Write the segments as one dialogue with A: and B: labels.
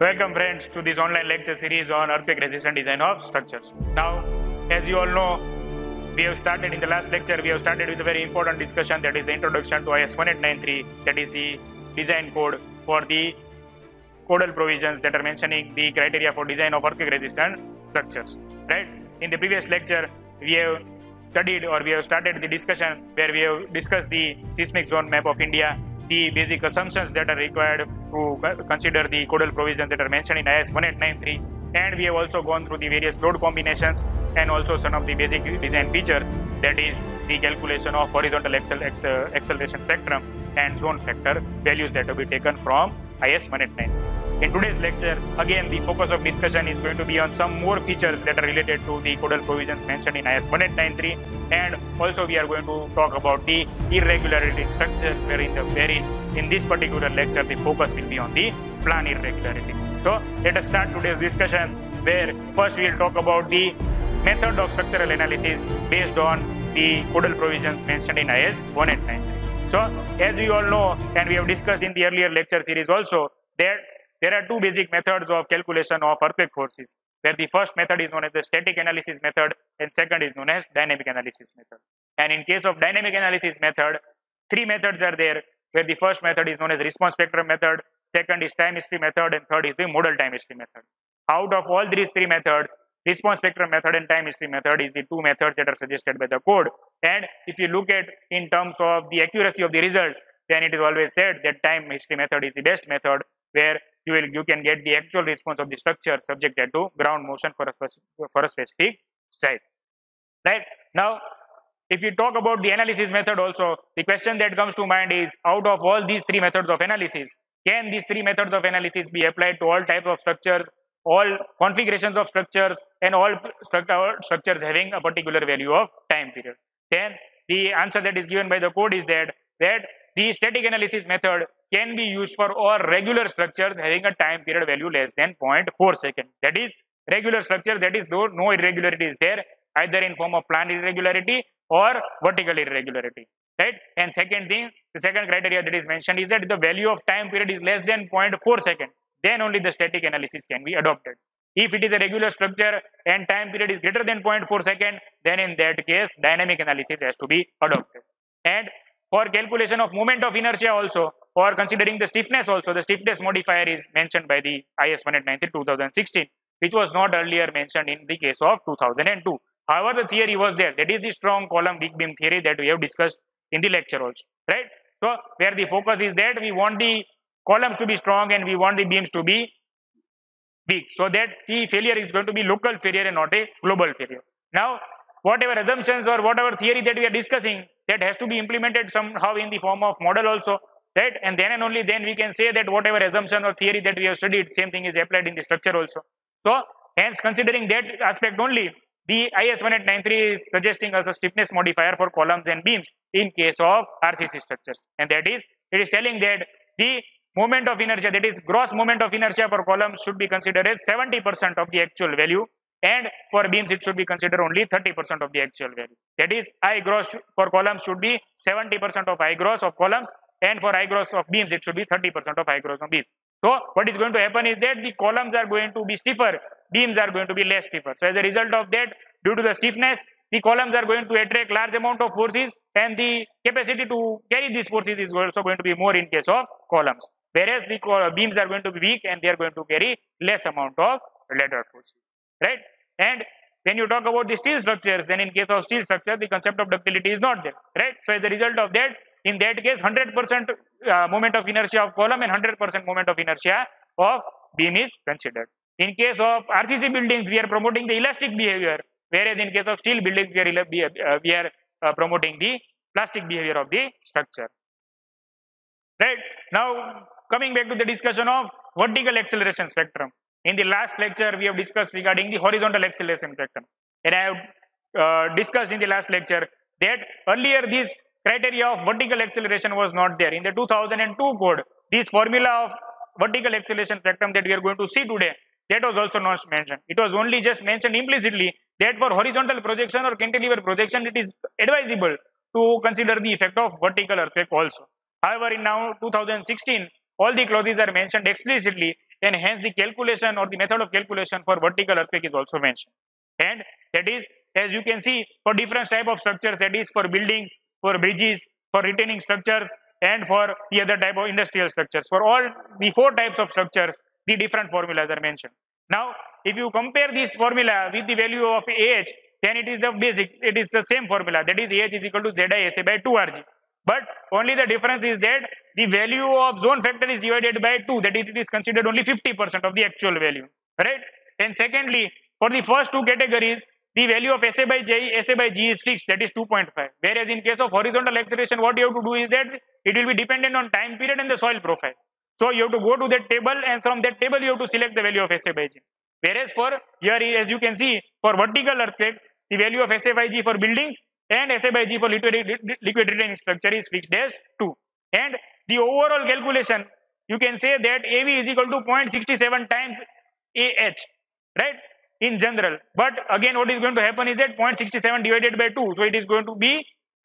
A: Welcome friends to this online lecture series on earthquake resistant design of structures. Now, as you all know, we have started in the last lecture, we have started with a very important discussion, that is the introduction to IS 1893, that is the design code for the codal provisions that are mentioning the criteria for design of earthquake resistant structures. Right? In the previous lecture, we have studied or we have started the discussion where we have discussed the seismic zone map of India, the basic assumptions that are required to consider the codal provisions that are mentioned in IS 1893, and we have also gone through the various load combinations and also some of the basic design features, that is the calculation of horizontal acceleration spectrum and zone factor values that will be taken from IS 1893. In today's lecture, again the focus of discussion is going to be on some more features that are related to the codal provisions mentioned in IS 1893, and also we are going to talk about the irregularity in structures, wherein in this particular lecture the focus will be on the plan irregularity. So let us start today's discussion, where first we will talk about the method of structural analysis based on the codal provisions mentioned in IS 1893. So as we all know, and we have discussed in the earlier lecture series also, that there are two basic methods of calculation of earthquake forces, where the first method is known as the static analysis method and second is known as dynamic analysis method. And in case of dynamic analysis method, three methods are there, where the first method is known as response spectrum method, second is time history method, and third is the modal time history method. Out of all these three methods, response spectrum method and time history method is the two methods that are suggested by the code. And if you look at in terms of the accuracy of the results, then it is always said that time history method is the best method, where you can get the actual response of the structure subjected to ground motion for a specific site. Right? Now, if you talk about the analysis method also, the question that comes to mind is, out of all these three methods of analysis, can these three methods of analysis be applied to all types of structures, all configurations of structures, and all structures having a particular value of time period? Then the answer that is given by the code is that the static analysis method can be used for all regular structures having a time period value less than 0.4 seconds. That is regular structure, that is though no irregularity is there, either in form of plan irregularity or vertical irregularity. Right? And second thing, the second criteria that is mentioned is that the value of time period is less than 0.4 seconds. Then only the static analysis can be adopted. If it is a regular structure and time period is greater than 0.4 seconds, then in that case dynamic analysis has to be adopted. And for calculation of moment of inertia also, or considering the stiffness also, the stiffness modifier is mentioned by the IS 1893 2016, which was not earlier mentioned in the case of 2002. However, the theory was there. That is the strong column weak beam theory that we have discussed in the lecture also. Right? So where the focus is that we want the columns to be strong and we want the beams to be weak, so that the failure is going to be local failure and not a global failure. Now, whatever assumptions or whatever theory that we are discussing, that has to be implemented somehow in the form of model also, right? And then and only then we can say that whatever assumption or theory that we have studied, same thing is applied in the structure also. So hence, considering that aspect only, the IS 1893 is suggesting us a stiffness modifier for columns and beams in case of RCC structures, and that is, it is telling that the moment of inertia, that is gross moment of inertia for columns, should be considered as 70% of the actual value, and for beams it should be considered only 30% of the actual value. That is, I gross for columns should be 70% of I gross of columns, and for I gross of beams it should be 30% of I gross of beams. So what is going to happen is that the columns are going to be stiffer, beams are going to be less stiffer. So as a result of that, due to the stiffness, the columns are going to attract large amount of forces, and the capacity to carry these forces is also going to be more in case of columns. Whereas the beams are going to be weak and they are going to carry less amount of lateral forces. Right? And when you talk about the steel structures, then in case of steel structure, the concept of ductility is not there. Right? So as a result of that, in that case, 100% moment of inertia of column and 100% moment of inertia of beam is considered. In case of RCC buildings, we are promoting the elastic behavior, whereas in case of steel buildings, we are promoting the plastic behavior of the structure. Right? Now, coming back to the discussion of vertical acceleration spectrum. In the last lecture, we have discussed regarding the horizontal acceleration spectrum. And I have discussed in the last lecture that earlier this criteria of vertical acceleration was not there. In the 2002 code, this formula of vertical acceleration spectrum that we are going to see today, that was also not mentioned. It was only just mentioned implicitly that for horizontal projection or cantilever projection, it is advisable to consider the effect of vertical earthquake also. However, in now 2016, all the clauses are mentioned explicitly and hence the calculation or the method of calculation for vertical earthquake is also mentioned. And that is, as you can see, for different type of structures, that is for buildings, for bridges, for retaining structures, and for the other type of industrial structures. For all the 4 types of structures, the different formulas are mentioned. Now, if you compare this formula with the value of AH, then it is the basic, it is the same formula, that is AH is equal to ZI SA by 2RG. But only the difference is that the value of zone factor is divided by 2, that is, it is considered only 50% of the actual value, right? And secondly, for the first 2 categories, the value of SA by G is fixed, that is 2.5. Whereas in case of horizontal acceleration, what you have to do is that it will be dependent on time period and the soil profile. So you have to go to that table, and from that table you have to select the value of SA by G. Whereas for here, as you can see, for vertical earthquake, the value of SA by G for buildings and SA by G for liquid retaining structure is fixed as 2. And the overall calculation, you can say that AV is equal to 0.67 times AH, right? In general. But again, what is going to happen is that 0.67 divided by 2. So it is going to be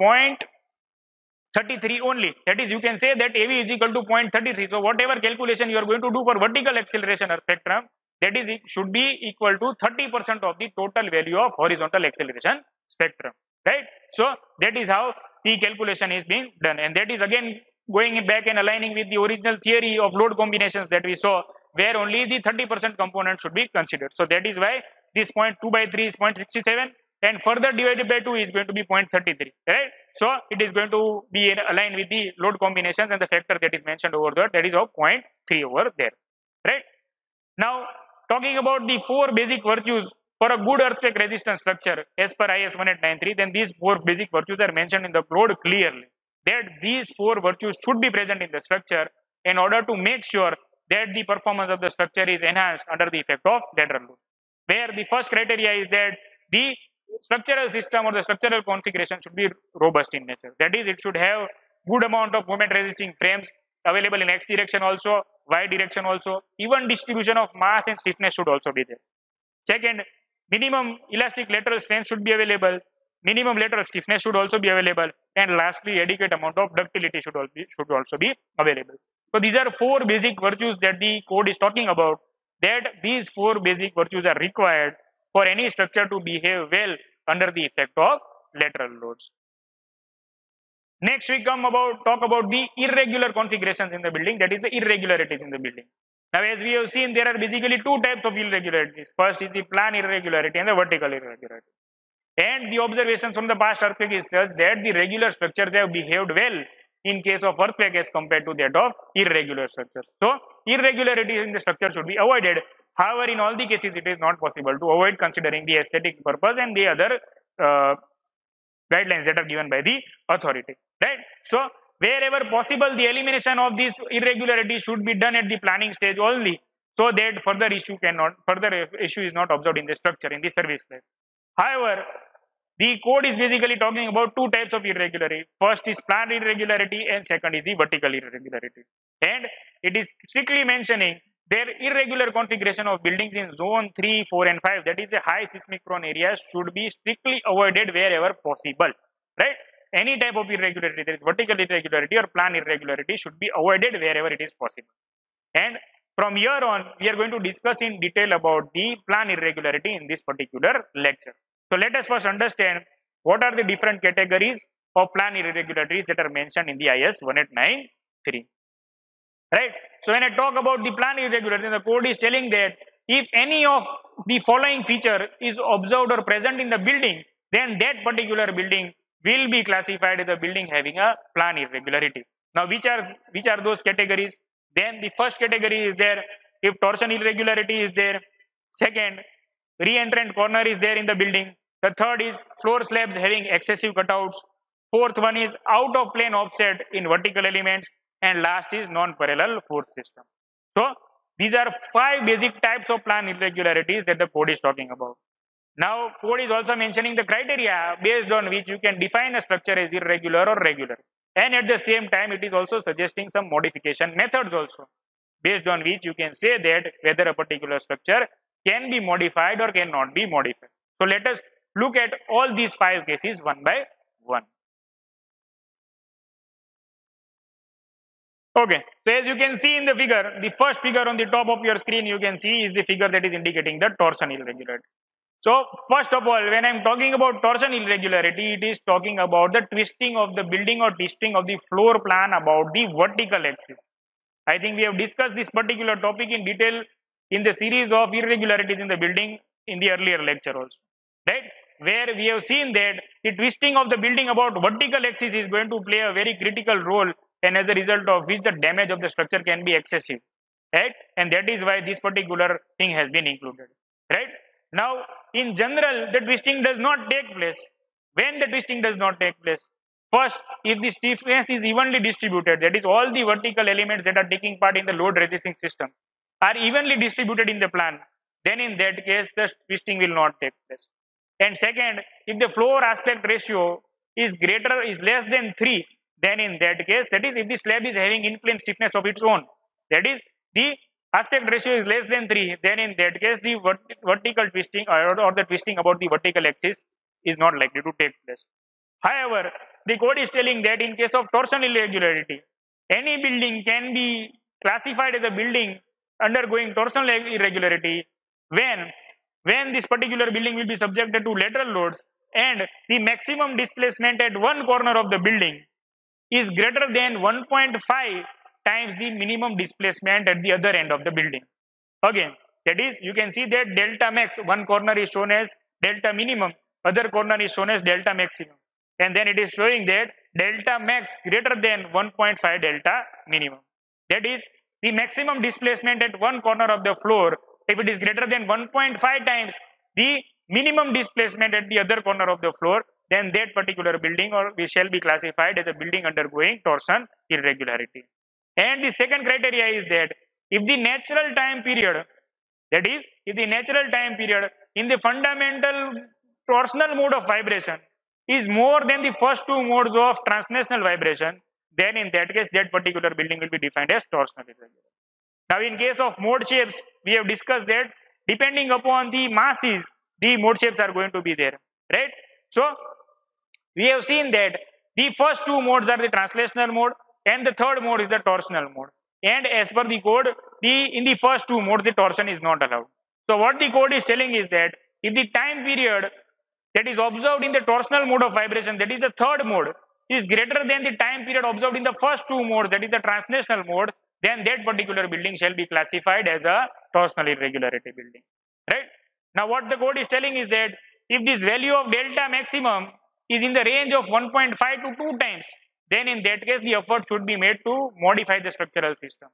A: 0.33 only. That is, you can say that AV is equal to 0.33. So whatever calculation you are going to do for vertical acceleration or spectrum, that is, it should be equal to 30% of the total value of horizontal acceleration spectrum, right? So that is how the calculation is being done, and that is again going back and aligning with the original theory of load combinations that we saw, where only the 30% component should be considered. So that is why this 0.2 by 3 is 0.67, and further divided by 2 is going to be 0.33, right? So it is going to be aligned with the load combinations and the factor that is mentioned over there, that is of 0.3 over there, right? Now, talking about the 4 basic virtues for a good earthquake resistant structure as per IS 1893, then these 4 basic virtues are mentioned in the code clearly, that these 4 virtues should be present in the structure in order to make sure that the performance of the structure is enhanced under the effect of lateral load. Where the first criteria is that the structural system or the structural configuration should be robust in nature. That is, it should have good amount of moment resisting frames available in X direction also, Y direction also. Even distribution of mass and stiffness should also be there. Second, minimum elastic lateral strength should be available. Minimum lateral stiffness should also be available. And lastly, adequate amount of ductility should also be available. So these are 4 basic virtues that the code is talking about, that these 4 basic virtues are required for any structure to behave well under the effect of lateral loads. Next, we talk about the irregular configurations in the building, that is the irregularities in the building. Now, as we have seen, there are basically 2 types of irregularities. First is the plan irregularity and the vertical irregularity. And the observations from the past earthquake is such that the regular structures have behaved well in case of earthquake as compared to that of irregular structures. So, irregularity in the structure should be avoided. However, in all the cases, it is not possible to avoid considering the aesthetic purpose and the other guidelines that are given by the authority, right? So, wherever possible, the elimination of these irregularities should be done at the planning stage only, so that further issue is not observed in the structure, in the service place. However, the code is basically talking about 2 types of irregularity. First is plan irregularity and second is the vertical irregularity. And it is strictly mentioning their irregular configuration of buildings in zone 3, 4 and 5, that is the high seismic prone areas, should be strictly avoided wherever possible, right? Any type of irregularity, that is vertical irregularity or plan irregularity, should be avoided wherever it is possible. And from here on, we are going to discuss in detail about the plan irregularity in this particular lecture. So let us first understand what are the different categories of plan irregularities that are mentioned in the IS 1893. Right? So when I talk about the plan irregularity, the code is telling that if any of the following feature is observed or present in the building, then that particular building will be classified as a building having a plan irregularity. Now, which are those categories? Then the first category is there if torsion irregularity is there. Second, re-entrant corner is there in the building. The third is floor slabs having excessive cutouts. Fourth one is out of plane offset in vertical elements. And last is non-parallel force system. So these are 5 basic types of plan irregularities that the code is talking about. Now, code is also mentioning the criteria based on which you can define a structure as irregular or regular. And at the same time, it is also suggesting some modification methods also, based on which you can say that whether a particular structure can be modified or cannot be modified. So let us look at all these 5 cases one by one. Okay, so as you can see in the figure, the first figure on the top of your screen you can see is the figure that is indicating the torsion irregularity. So first of all, when I am talking about torsion irregularity, it is talking about the twisting of the building or twisting of the floor plan about the vertical axis. I think we have discussed this particular topic in detail in the series of irregularities in the building in the earlier lecture also, right? Where we have seen that the twisting of the building about vertical axis is going to play a very critical role, and as a result of which the damage of the structure can be excessive, right? And that is why this particular thing has been included, right? Now, in general, the twisting does not take place. When the twisting does not take place, first, if the stiffness is evenly distributed, that is all the vertical elements that are taking part in the load resisting system are evenly distributed in the plan, then in that case the twisting will not take place. And second, if the floor aspect ratio is less than 3, then in that case, that is if the slab is having in-plane stiffness of its own, that is the aspect ratio is less than 3, then in that case the vertical twisting or the twisting about the vertical axis is not likely to take place. However, the code is telling that in case of torsion irregularity, any building can be classified as a building undergoing torsional irregularity when this particular building will be subjected to lateral loads and the maximum displacement at one corner of the building is greater than 1.5 times the minimum displacement at the other end of the building. Again, that is, you can see that delta max, one corner is shown as delta minimum, other corner is shown as delta maximum, and then it is showing that delta max greater than 1.5 delta minimum. That is, the maximum displacement at one corner of the floor, if it is greater than 1.5 times the minimum displacement at the other corner of the floor, then that particular building or we shall be classified as a building undergoing torsion irregularity. And the second criteria is that if the natural time period, that is, if the natural time period in the fundamental torsional mode of vibration is more than the first two modes of translational vibration, then in that case that particular building will be defined as torsional irregularity. Now in case of mode shapes, we have discussed that depending upon the masses, the mode shapes are going to be there, right? So we have seen that the first two modes are the translational mode and the third mode is the torsional mode. And as per the code, in the first two modes, the torsion is not allowed. So what the code is telling is that if the time period that is observed in the torsional mode of vibration, that is the third mode, is greater than the time period observed in the first two modes, that is the translational mode, then that particular building shall be classified as a torsional irregularity building, right? Now what the code is telling is that if this value of delta maximum is in the range of 1.5 to 2 times, then in that case the effort should be made to modify the structural system.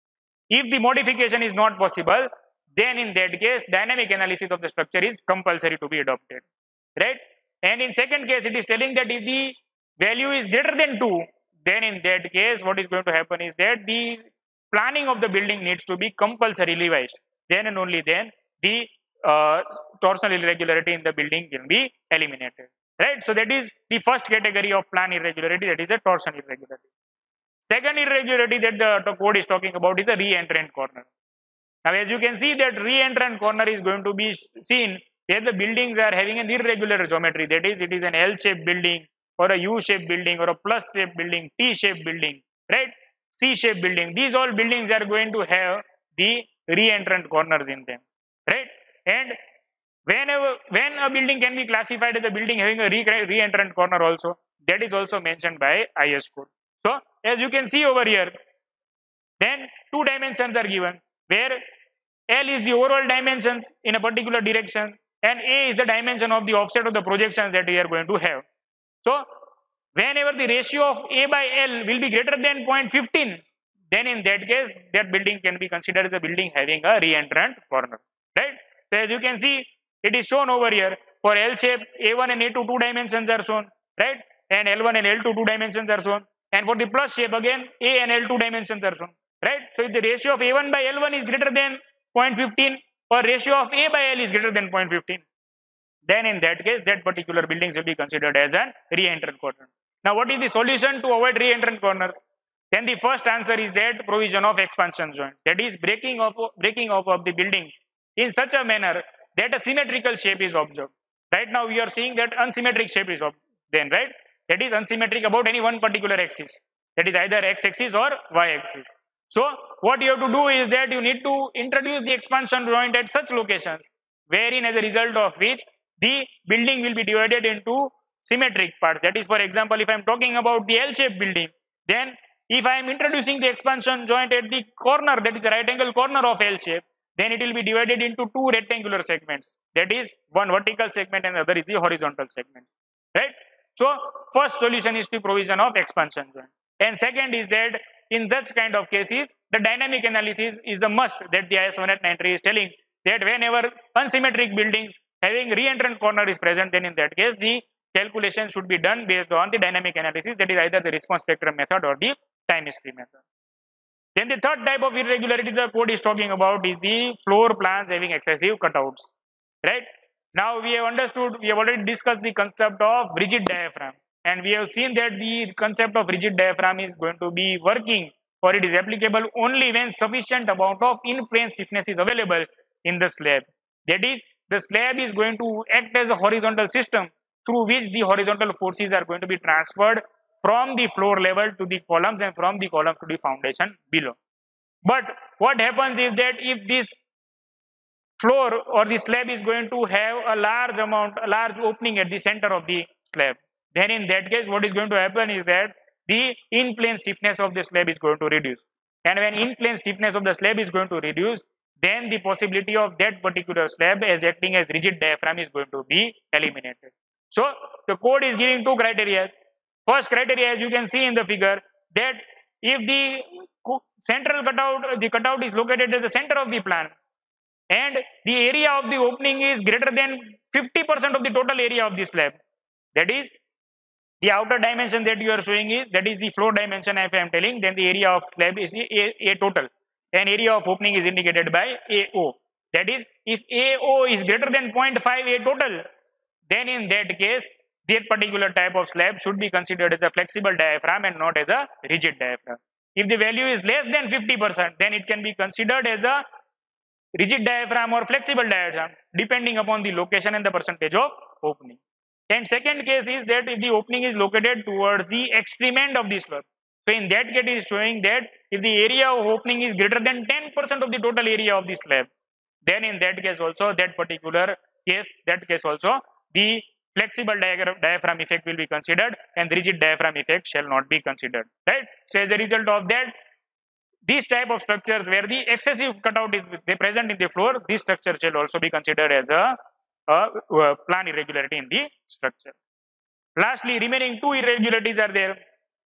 A: If the modification is not possible, then in that case dynamic analysis of the structure is compulsory to be adopted, right? And in second case, it is telling that if the value is greater than 2, then in that case what is going to happen is that the planning of the building needs to be compulsorily revised. Then and only then the torsional irregularity in the building can be eliminated, right? So that is the first category of plan irregularity, that is the torsion irregularity. Second irregularity that the code is talking about is the re-entrant corner. Now as you can see that re-entrant corner is going to be seen where the buildings are having an irregular geometry, that is, it is an L-shaped building or a U-shaped building or a plus-shaped building, T-shaped building, right? C-shaped building. These all buildings are going to have the re-entrant corners in them, right? And when a building can be classified as a building having a re-entrant corner also, that is also mentioned by IS code. So as you can see over here, then two dimensions are given where L is the overall dimensions in a particular direction and A is the dimension of the offset of the projections that we are going to have. So whenever the ratio of A by L will be greater than 0.15, then in that case that building can be considered as a building having a re-entrant corner, right? So as you can see, it is shown over here for L shape A1 and A2 two dimensions are shown, right? And L1 and L2 two dimensions are shown, and for the plus shape again A and L2 dimensions are shown, right? So if the ratio of A1 by L1 is greater than 0.15 or ratio of A by L is greater than 0.15, then in that case that particular buildings will be considered as an re-entrant corner. Now what is the solution to avoid re-entrant corners? Then the first answer is that provision of expansion joint, that is breaking up of the buildings in such a manner that a symmetrical shape is observed. Right now we are seeing that unsymmetric shape is observed then, right? That is unsymmetric about any one particular axis. that is either x-axis or y-axis. So what you have to do is that you need to introduce the expansion joint at such locations wherein as a result of which the building will be divided into symmetric parts. That is, for example, if I am talking about the L-shaped building, then if I am introducing the expansion joint at the corner, that is the right angle corner of L shape, then it will be divided into two rectangular segments. That is, one vertical segment and the other is the horizontal segment. Right? So first solution is the provision of expansion joint. And second is that in such kind of cases, the dynamic analysis is a must that the IS 1893 is telling that whenever unsymmetric buildings having re-entrant corner is present, then in that case the calculation should be done based on the dynamic analysis, that is either the response spectrum method or the time history method. Then the third type of irregularity the code is talking about is the floor plans having excessive cutouts. Right? Now we have understood, we have already discussed the concept of rigid diaphragm, and we have seen that the concept of rigid diaphragm is going to be working, or it is applicable only when sufficient amount of in-plane stiffness is available in the slab. That is, the slab is going to act as a horizontal system through which the horizontal forces are going to be transferred from the floor level to the columns and from the columns to the foundation below. But what happens is that if this floor or the slab is going to have a large opening at the center of the slab, then in that case what is going to happen is that the in-plane stiffness of the slab is going to reduce. And when in-plane stiffness of the slab is going to reduce, then the possibility of that particular slab as acting as rigid diaphragm is going to be eliminated. So the code is giving two criteria. First criteria, as you can see in the figure, that if the central cutout, the cutout is located at the center of the plan and the area of the opening is greater than 50% of the total area of the slab, that is, the outer dimension that you are showing is, that is the floor dimension if I am telling, then the area of slab is A total and area of opening is indicated by AO. That is, if AO is greater than 0.5 A total, then in that case, that particular type of slab should be considered as a flexible diaphragm and not as a rigid diaphragm. If the value is less than 50%, then it can be considered as a rigid diaphragm or flexible diaphragm depending upon the location and the percentage of opening. And second case is that if the opening is located towards the extreme end of the slab. So in that case it is showing that if the area of opening is greater than 10% of the total area of the slab, then in that case also, that particular case, the flexible diaphragm effect will be considered and the rigid diaphragm effect shall not be considered. Right? So as a result of that, these type of structures where the excessive cutout is present in the floor, this structure shall also be considered as a plan irregularity in the structure. Lastly, remaining two irregularities are there,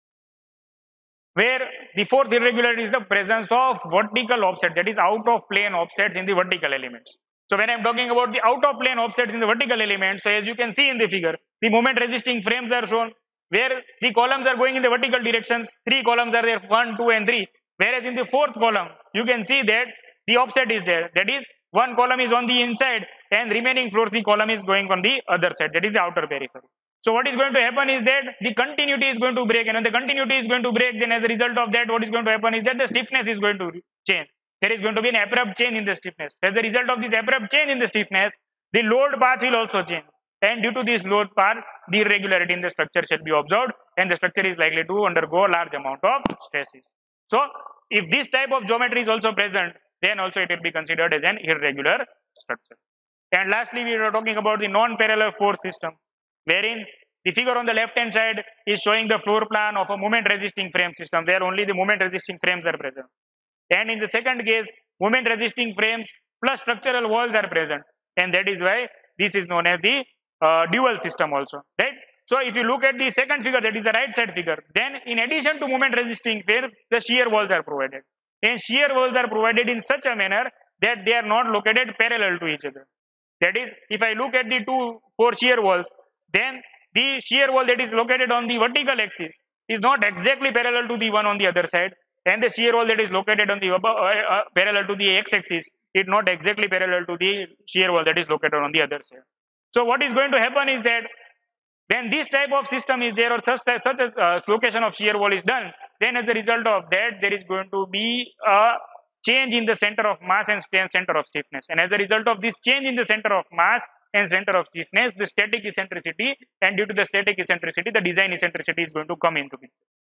A: where the fourth irregularity is the presence of vertical offset, that is out of plane offsets in the vertical elements. So when I am talking about the out of plane offsets in the vertical elements, so as you can see in the figure, the moment resisting frames are shown where the columns are going in the vertical directions. 3 columns are there, 1, 2 and 3. Whereas in the fourth column, you can see that the offset is there. That is, one column is on the inside and remaining floor, the column is going on the other side. That is the outer periphery. So what is going to happen is that the continuity is going to break, and when the continuity is going to break, then as a result of that, what is going to happen is that the stiffness is going to change. There is going to be an abrupt change in the stiffness. As a result of this abrupt change in the stiffness, the load path will also change. And due to this load path, the irregularity in the structure shall be observed and the structure is likely to undergo a large amount of stresses. So, if this type of geometry is also present, then also it will be considered as an irregular structure. And lastly, we are talking about the non-parallel force system, wherein the figure on the left hand side is showing the floor plan of a moment resisting frame system, where only the moment resisting frames are present. And in the second case, moment resisting frames plus structural walls are present, and that is why this is known as the dual system also, right? So if you look at the second figure, that is the right side figure, then in addition to moment resisting frames, the shear walls are provided, and shear walls are provided in such a manner that they are not located parallel to each other. That is, if I look at the 4 shear walls, then the shear wall that is located on the vertical axis is not exactly parallel to the one on the other side, and the shear wall that is located on the parallel to the x-axis is not exactly parallel to the shear wall that is located on the other side. So what is going to happen is that when this type of system is there, or such a location of shear wall is done, then as a result of that, there is going to be a change in the center of mass and center of stiffness. And as a result of this change in the center of mass and center of stiffness, the static eccentricity, and due to the static eccentricity, the design eccentricity is going to come into picture.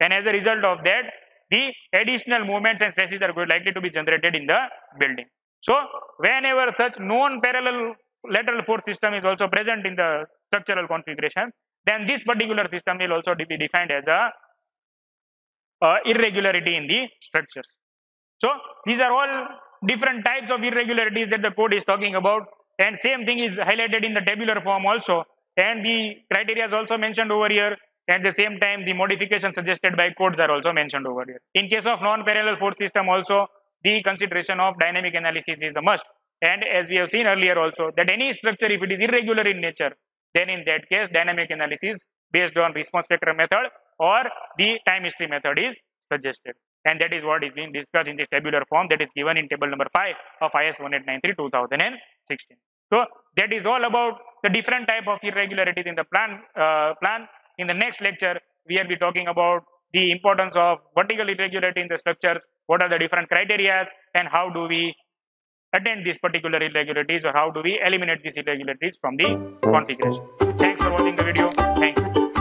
A: and as a result of that, the additional movements and stresses are likely to be generated in the building. So whenever such non-parallel lateral force system is also present in the structural configuration, then this particular system will also be defined as a irregularity in the structures. So these are all different types of irregularities that the code is talking about, and same thing is highlighted in the tabular form also, and the criteria is also mentioned over here. At the same time, the modifications suggested by codes are also mentioned over here. In case of non-parallel force system also, the consideration of dynamic analysis is a must. And as we have seen earlier also, that any structure, if it is irregular in nature, then in that case, dynamic analysis based on response spectrum method or the time history method is suggested. And that is what is being discussed in the tabular form that is given in table number 5 of IS 1893-2016. So that is all about the different type of irregularities in the plan. In the next lecture, we will be talking about the importance of vertical irregularity in the structures, what are the different criteria, and how do we attend these particular irregularities, or how do we eliminate these irregularities from the configuration. Thanks for watching the video. Thank you.